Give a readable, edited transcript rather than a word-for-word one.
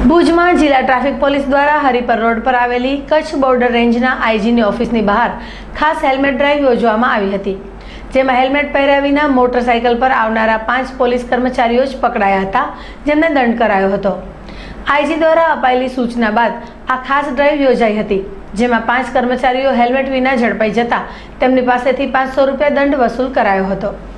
ભુજમાં જિલ્લા traffic police દ્વારા હરિપર રોડ પર આવેલી કચ્છ બોર્ડર રેન્જના આઈજીની ઓફિસની બહાર ખાસ હેલ્મેટ ડ્રાઈવ યોજવામાં આવી હતી, જેમાં હેલ્મેટ પહેર્યા વિના મોટરસાઇકલ પર આવનારા 5 પોલીસ કર્મચારીઓ જ પકડાયા હતા, જેમને દંડ કરાયો હતો। આઈજી દ્વારા અપાયેલી સૂચના બાદ આ ખાસ ડ્રાઈવ યોજાઈ હતી, જેમાં 5 કર્મચારીઓ હેલ્મેટ વિના ઝડપાઈ જતા તેમની પાસેથી ₹500 દંડ વસૂલ કરાયો હતો।